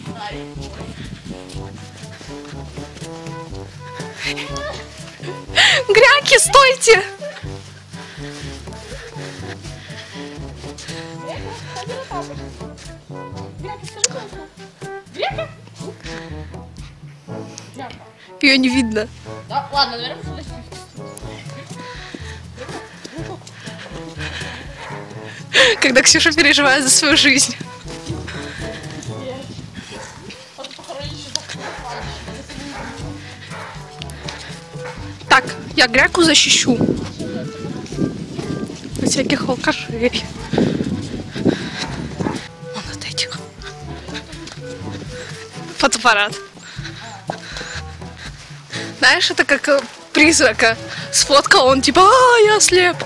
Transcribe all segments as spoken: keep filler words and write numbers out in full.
Гряки, стойте! Ее не видно. Да, ладно, наверное, когда Ксюша переживает за свою жизнь. Так, я гряку защищу от всяких алкашей. Вон от этих. Фотоаппарат. Знаешь, это как призрака. Сфоткал он типа, а, я слеп.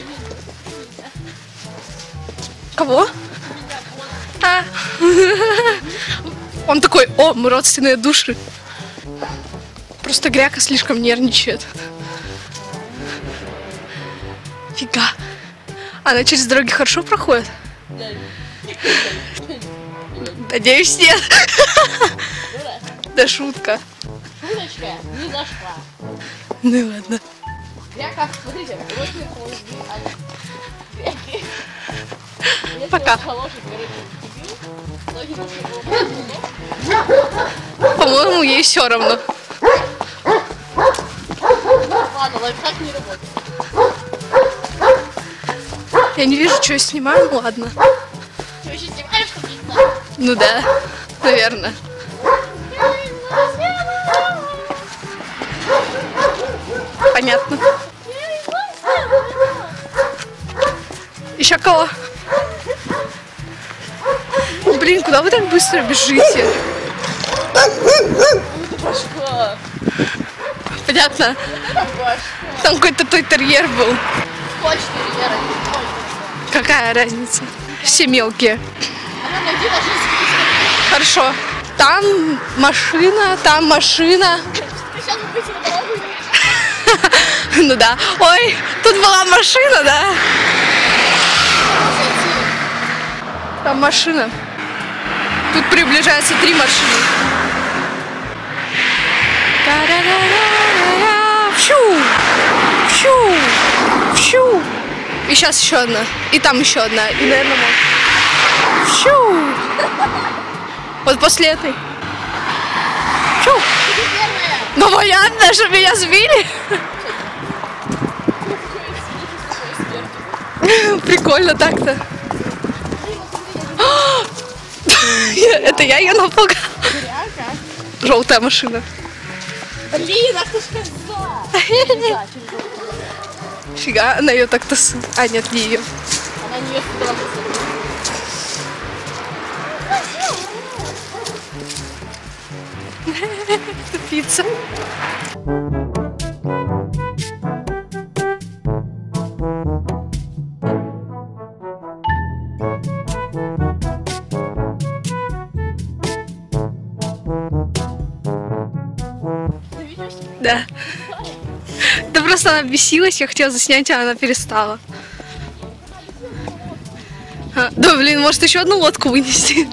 Кого? А. Он такой, о, мы родственные души. Просто гряка слишком нервничает. Фига. Она через дороги хорошо проходит? Надеюсь, нет. Да шутка. Шуточка не зашла. Ну ладно. Гряка, смотрите, очень холодный. Гряки. Пока. По-моему, ей все равно. Ладно, лайфхак не работает. Я не вижу, что я снимаю, ну ладно. Ты еще снимаешь, что не знаю? Ну да, наверное. Понятно. Еще кого? Блин, куда вы так быстро бежите? Понятно. Там какой-то той терьер был. Какая разница? Все мелкие. Хорошо. Там машина, там машина. Ну да. Ой, тут была машина, да? Там машина. Тут приближаются три машины. Фью! Фью! Фью! И сейчас еще одна. И там еще одна. И, наверное, вот. Фью! Вот после этой. Фью! Ну, понятно, что меня сбили. Прикольно так-то. Это я ее напугала. Желтая машина. Блин, ах ты ж коза! Фига, она ее так-то... А, нет, не ее. Она не ее Тупица. Да. Да просто она бесилась, я хотела заснять, а она перестала. А, да, блин, может еще одну лодку вынести.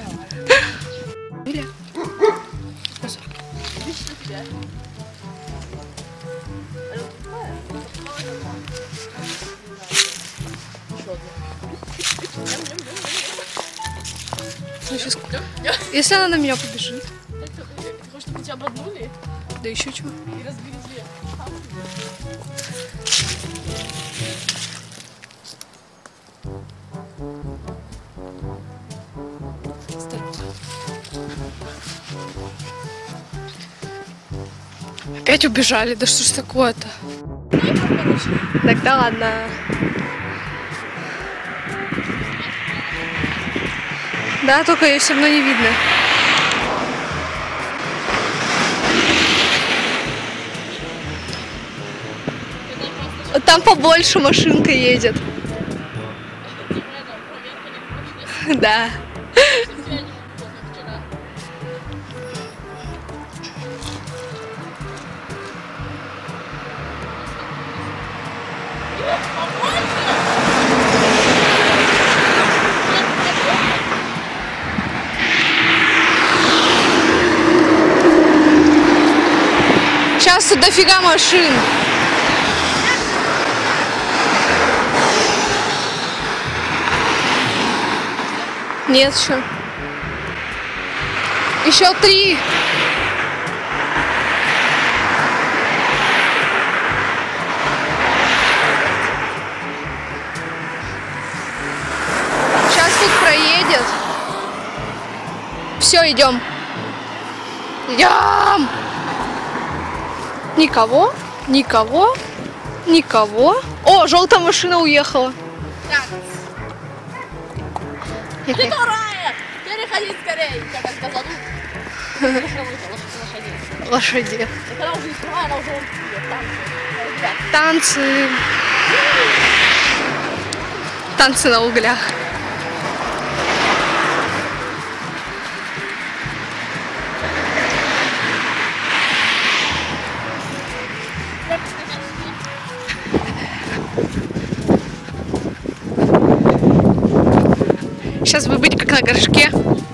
Если она на меня побежит. Ты хочешь, чтобы тебя ободнули? Да еще чего. И разбили дверь. Опять убежали, да что ж такое-то? Тогда ладно. Да, только ее все равно не видно. Там побольше машинка едет. Да. Сейчас тут дофига машин. Нет еще. Еще три. Сейчас тут проедет. Все, идем. Идем. Никого, никого, никого. О, желтая машина уехала. Так. Которая! Переходи скорее, я как позаду. Лошади. Лошади. И когда уже не скрываю, она уже вон идет. Танцы. Танцы. Танцы на углях. Сейчас вы быть как на горшке.